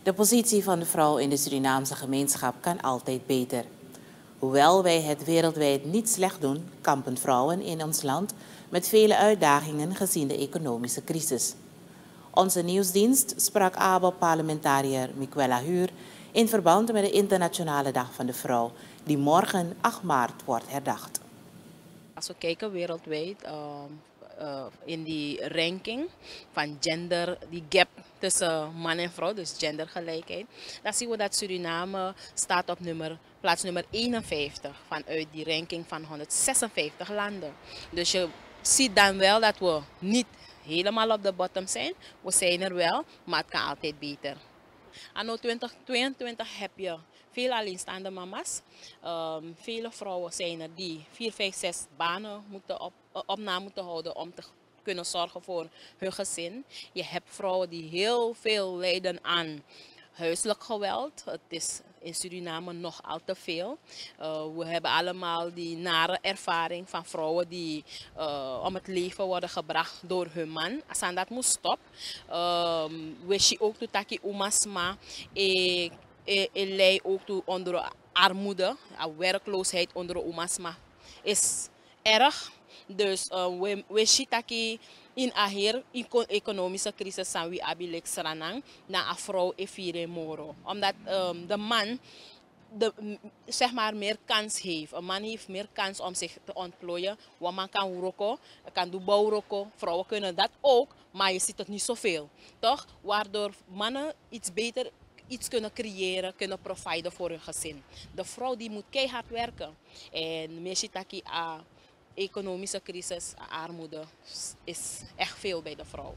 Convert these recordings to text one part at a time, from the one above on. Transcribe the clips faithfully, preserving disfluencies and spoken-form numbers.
De positie van de vrouw in de Surinaamse gemeenschap kan altijd beter. Hoewel wij het wereldwijd niet slecht doen, kampen vrouwen in ons land met vele uitdagingen gezien de economische crisis. Onze nieuwsdienst sprak A B O P-parlementariër Miquella Huur in verband met de Internationale Dag van de Vrouw, die morgen acht maart wordt herdacht. Als we kijken wereldwijd uh, uh, in die ranking van gender, die gap tussen man en vrouw, dus gendergelijkheid, dan zien we dat Suriname staat op nummer, plaats nummer eenenvijftig vanuit die ranking van honderdzesenvijftig landen. Dus je ziet dan wel dat we niet helemaal op de bottom zijn. We zijn er wel, maar het kan altijd beter. Anno twintig tweeëntwintig heb je veel alleenstaande mama's. Um, vele vrouwen zijn er die vier, vijf, zes banen moeten op, op na moeten houden om te kunnen zorgen voor hun gezin. Je hebt vrouwen die heel veel lijden aan huiselijk geweld. Het is in Suriname nog al te veel. Uh, we hebben allemaal die nare ervaring van vrouwen die uh, om het leven worden gebracht door hun man. Als aan dat moet stoppen. Um, we zien ook dat umasma e lei ook toe onder armoede, werkloosheid onder umasma is erg. Dus uh, we, we zien dat in aher economische crisis zijn we abilek sranang na een vrouw e vire moro. Omdat um, de man de, zeg maar meer kans heeft. Een man heeft meer kans om zich te ontplooien. Want man kan roko, kan doen bouwroko. Vrouwen kunnen dat ook, maar je ziet het niet zoveel. Toch? Waardoor mannen iets beter iets kunnen creëren, kunnen providen voor hun gezin. De vrouw die moet keihard werken. En meestal a economische crisis, armoede, is echt veel bij de vrouw.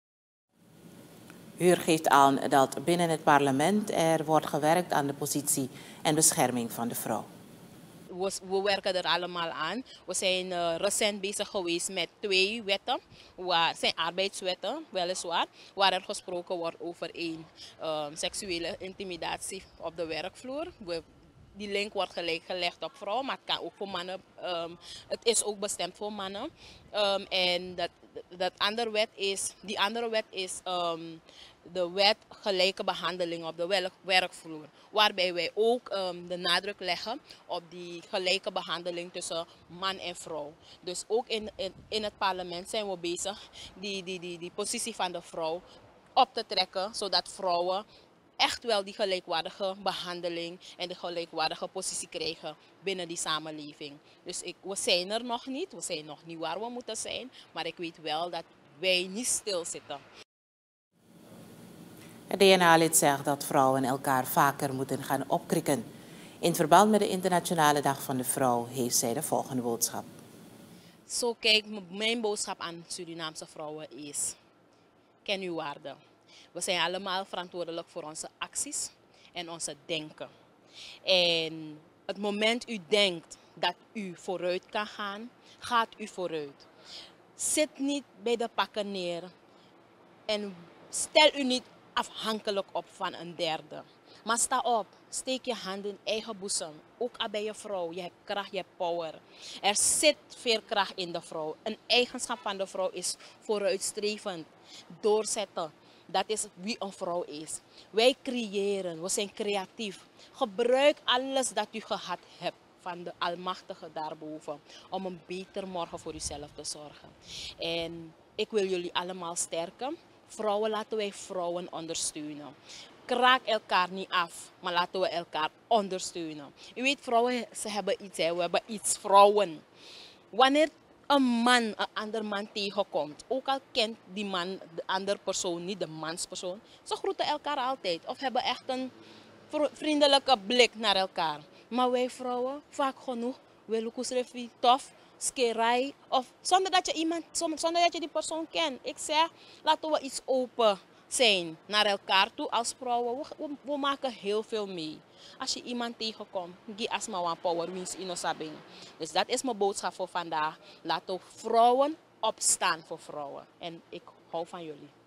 Huur geeft aan dat binnen het parlement er wordt gewerkt aan de positie en bescherming van de vrouw. We, we werken er allemaal aan. We zijn uh, recent bezig geweest met twee wetten. Het zijn arbeidswetten, weliswaar, waar er gesproken wordt over één um, seksuele intimidatie op de werkvloer. We, die link wordt gelijk gelegd op vrouwen, maar het kan ook voor mannen. Um, het is ook bestemd voor mannen. Um, en dat, dat andere wet is, die andere wet is um, de wet gelijke behandeling op de werkvloer. Waarbij wij ook um, de nadruk leggen op die gelijke behandeling tussen man en vrouw. Dus ook in, in, in het parlement zijn we bezig die, die, die, die positie van de vrouw op te trekken, zodat vrouwen echt wel die gelijkwaardige behandeling en de gelijkwaardige positie krijgen binnen die samenleving. Dus ik, we zijn er nog niet, we zijn nog niet waar we moeten zijn, maar ik weet wel dat wij niet stilzitten. Het D N A-lid zegt dat vrouwen elkaar vaker moeten gaan opkrikken. In verband met de Internationale Dag van de Vrouw heeft zij de volgende boodschap. Zo kijk, mijn boodschap aan Surinaamse vrouwen is: ken uw waarde. We zijn allemaal verantwoordelijk voor onze acties en onze denken. En het moment u denkt dat u vooruit kan gaan, gaat u vooruit. Zit niet bij de pakken neer en stel u niet afhankelijk op van een derde. Maar sta op, steek je hand in eigen boezem. Ook al ben je vrouw, je hebt kracht, je hebt power. Er zit veel kracht in de vrouw. Een eigenschap van de vrouw is vooruitstrevend, doorzetten. Dat is wie een vrouw is. Wij creëren, we zijn creatief. Gebruik alles dat u gehad hebt van de Almachtige daarboven om een beter morgen voor uzelf te zorgen. En ik wil jullie allemaal sterken. Vrouwen, laten wij vrouwen ondersteunen. Kraak elkaar niet af, maar laten we elkaar ondersteunen. U weet, vrouwen, ze hebben iets, hè? We hebben iets, vrouwen. Wanneer een man een ander man tegenkomt, ook al kent die man de andere persoon niet, de manspersoon, ze groeten elkaar altijd of hebben echt een vriendelijke blik naar elkaar. Maar wij vrouwen, vaak genoeg, willen we tof, skerai, of zonder dat je iemand, zonder dat je die persoon kent. Ik zeg, laten we iets open zijn naar elkaar toe als vrouwen. We, we, we maken heel veel mee. Als je iemand tegenkomt, gi asma wan power wins in sabing. Dus dat is mijn boodschap voor vandaag. Laten vrouwen opstaan voor vrouwen. En ik hou van jullie.